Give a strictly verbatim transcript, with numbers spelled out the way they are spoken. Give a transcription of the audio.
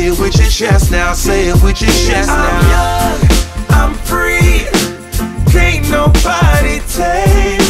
Say it with your chest now, say it with your chest now. I'm young, I'm free, can't nobody take